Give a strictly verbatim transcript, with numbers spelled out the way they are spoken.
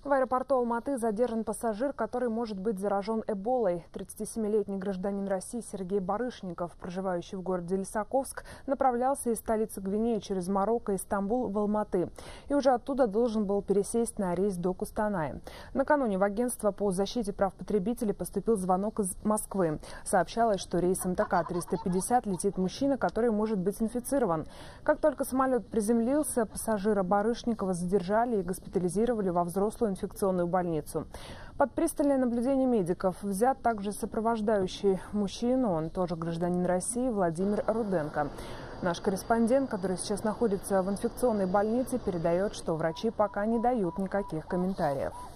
В аэропорту Алматы задержан пассажир, который может быть заражен эболой. тридцатисемилетний гражданин России Сергей Барышников, проживающий в городе Лисаковск, направлялся из столицы Гвинеи через Марокко и Стамбул в Алматы. И уже оттуда должен был пересесть на рейс до Кустаная. Накануне в агентство по защите прав потребителей поступил звонок из Москвы. Сообщалось, что рейс эм тэ ка триста пятьдесят летит мужчина, который может быть инфицирован. Как только самолет приземлился, пассажира Барышникова задержали и госпитализировали во взрослую инфекционную больницу. Под пристальное наблюдение медиков взят также сопровождающий мужчину, он тоже гражданин России, Владимир Руденко. Наш корреспондент, который сейчас находится в инфекционной больнице, передает, что врачи пока не дают никаких комментариев.